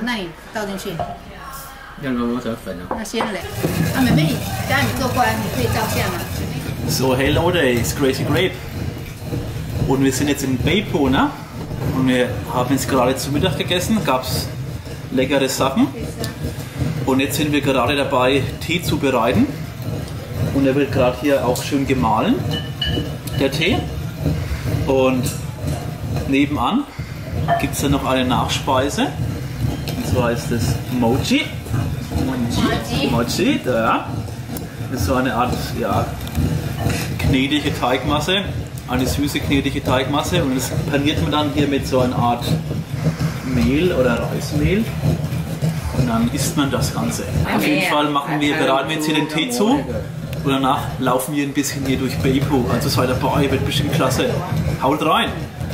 那你倒进去。 要磨成粉哦。 那先嘞。啊，妹妹，你等下你坐过来，你可以照相吗？ So, hey Leute, it's Crazy Grape. Und wir sind jetzt in Beipo, ne? Und wir haben jetzt gerade zu Mittag gegessen, gab es leckere Sachen. Und jetzt sind wir gerade dabei, Tee zu bereiten. Und er wird gerade hier auch schön gemahlen, der Tee. Und nebenan gibt es dann noch eine Nachspeise. Und zwar ist das Mochi. Mochi, ja. Das ist so eine Art, ja, gnädige Teigmasse, eine süße gnädige Teigmasse, und das paniert man dann hier mit so einer Art Mehl oder Reismehl, und dann isst man das Ganze. Auf jeden Fall bereiten wir jetzt hier den Tee zu, und danach laufen wir ein bisschen hier durch Beipo. Also seid dabei, wird bestimmt klasse. Haut rein!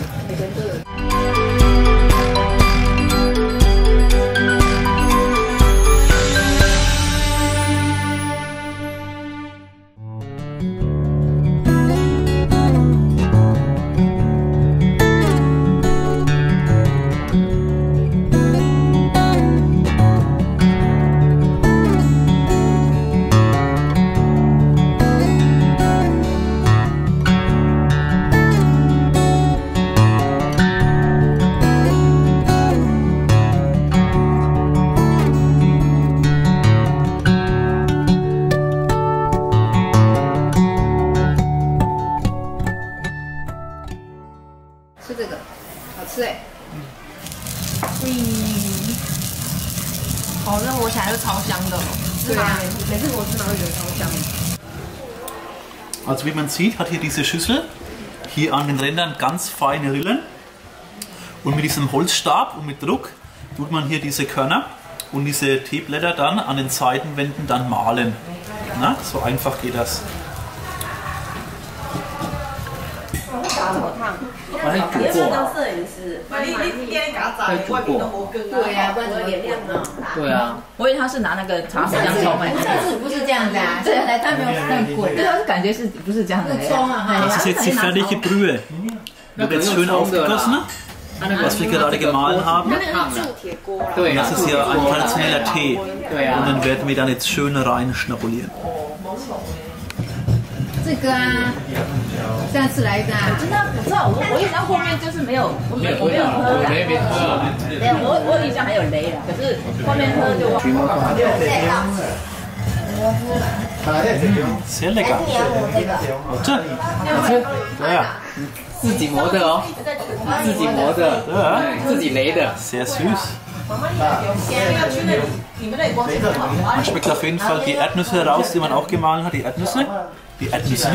哦，那闻起来是超香的。对啊，每次我吃麻会觉得超香。 Also wie man sieht, hat hier diese Schüssel hier an den Rändern ganz feine Rillen, und mit diesem Holzstab und mit Druck tut man hier diese Körner und diese Teeblätter dann an den Seitenwänden dann mahlen. Na, so einfach geht das. 我还煮过。 摄影师， 还煮过。 对呀，不然怎么脸呢？ 对啊。 我以为他是拿那个茶匙这样装卖。 上次不是这样的啊，对，来他没有那么滚。 对啊，感觉是不是这样的？ 装啊， Das ist jetzt die fertige Brühe. Wird jetzt schön aufgegossen, was wir gerade gemahlen haben. Das ist ja ein traditioneller Tee. Und den werden wir dann jetzt schön rein schnabulieren. 这个啊，上次来的啊， 真的不知道，我印象后面就是没有，我没有喝啦。对，我印象还有雷啦，可是后面喝就。 Sehr lecker. Ja. 自己磨的哦，自己磨的，自己擂的。 Sehr süß. Man schmeckt auf jeden Fall die Erdnüsse heraus, die man auch gemahlen hat, die Erdnüsse. Die Erdnüsse.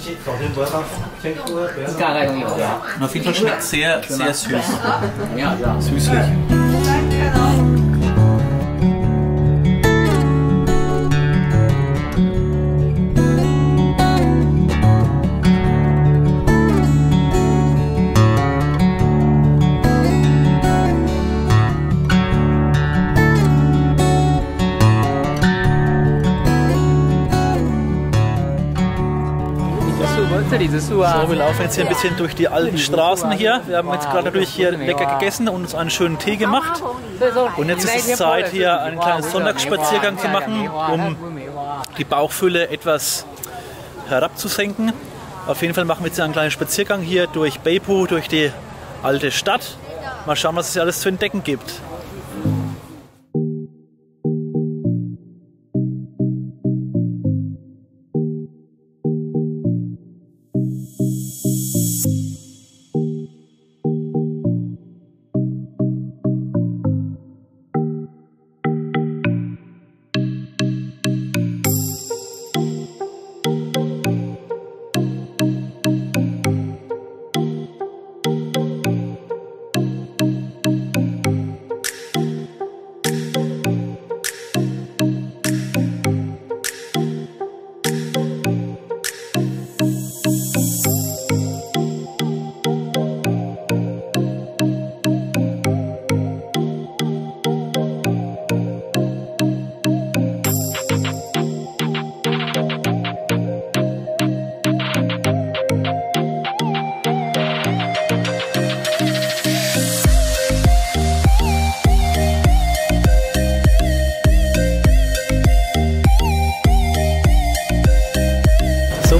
Und auf jeden Fall schmeckt sehr, sehr süß. Süßlich. So, wir laufen jetzt hier ein bisschen durch die alten Straßen hier. Wir haben jetzt gerade natürlich hier lecker gegessen und uns einen schönen Tee gemacht. Und jetzt ist es Zeit, hier einen kleinen Sonntagsspaziergang zu machen, um die Bauchfülle etwas herabzusenken. Auf jeden Fall machen wir jetzt einen kleinen Spaziergang hier durch Beipo, durch die alte Stadt. Mal schauen, was es hier alles zu entdecken gibt.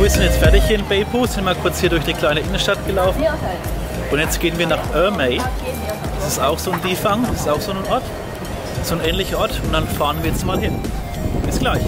wir sind jetzt fertig hier in Beipu, sind mal kurz hier durch die kleine Innenstadt gelaufen. Und jetzt gehen wir nach Ermey. Das ist auch so ein Difang, das ist auch so ein Ort, so ein ähnlicher Ort. Und dann fahren wir jetzt mal hin. Bis gleich.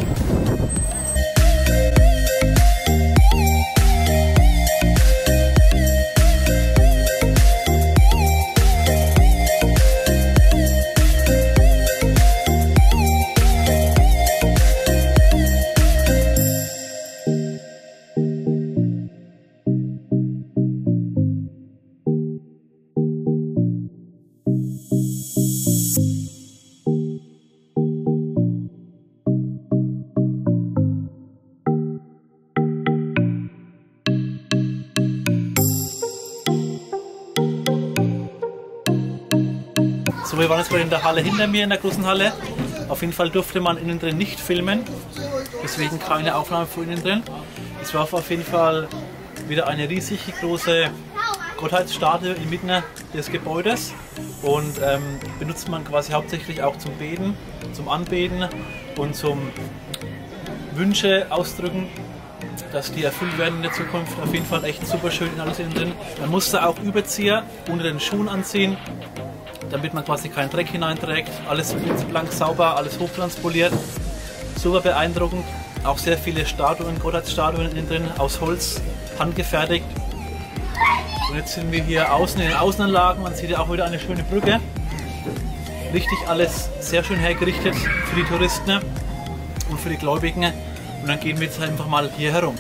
So, wir waren jetzt gerade in der Halle hinter mir, in der großen Halle. Auf jeden Fall durfte man innen drin nicht filmen, deswegen keine Aufnahme von innen drin. Es war auf jeden Fall wieder eine riesig große Gottheitsstatue inmitten des Gebäudes und benutzt man quasi hauptsächlich auch zum Beten, zum Anbeten und zum Wünsche ausdrücken, dass die erfüllt werden in der Zukunft. Auf jeden Fall echt super schön alles innen drin. Man musste auch Überzieher unter den Schuhen anziehen, damit man quasi keinen Dreck hineinträgt. Alles blitzblank sauber, alles hochtranspoliert. Super beeindruckend. Auch sehr viele Statuen, Gottheitsstatuen innen drin, aus Holz, handgefertigt. Und jetzt sind wir hier außen in den Außenanlagen. Man sieht ja auch wieder eine schöne Brücke. Richtig alles sehr schön hergerichtet für die Touristen und für die Gläubigen. Und dann gehen wir jetzt einfach mal hier herum.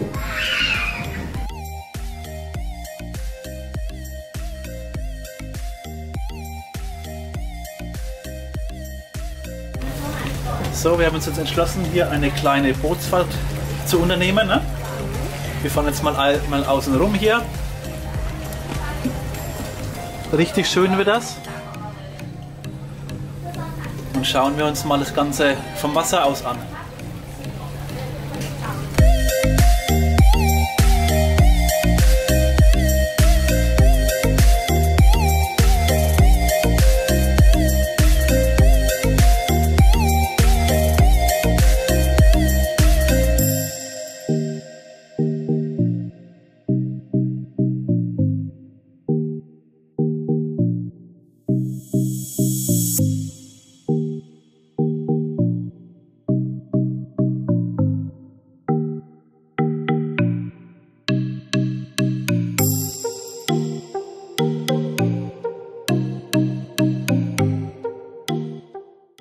So, wir haben uns jetzt entschlossen, hier eine kleine Bootsfahrt zu unternehmen. Ne? Wir fahren jetzt mal außen rum hier. Richtig schön wird das. Und schauen wir uns mal das Ganze vom Wasser aus an.